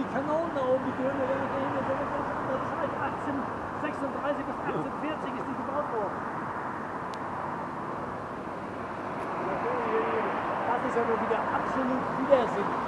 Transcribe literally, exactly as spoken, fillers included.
die Kanonen da oben, die Türme, das ist halt achtzehnhundertsechsunddreißig bis achtzehnhundertvierzig ist die gebaut worden. Das ist ja nur wieder absolut Widersinn.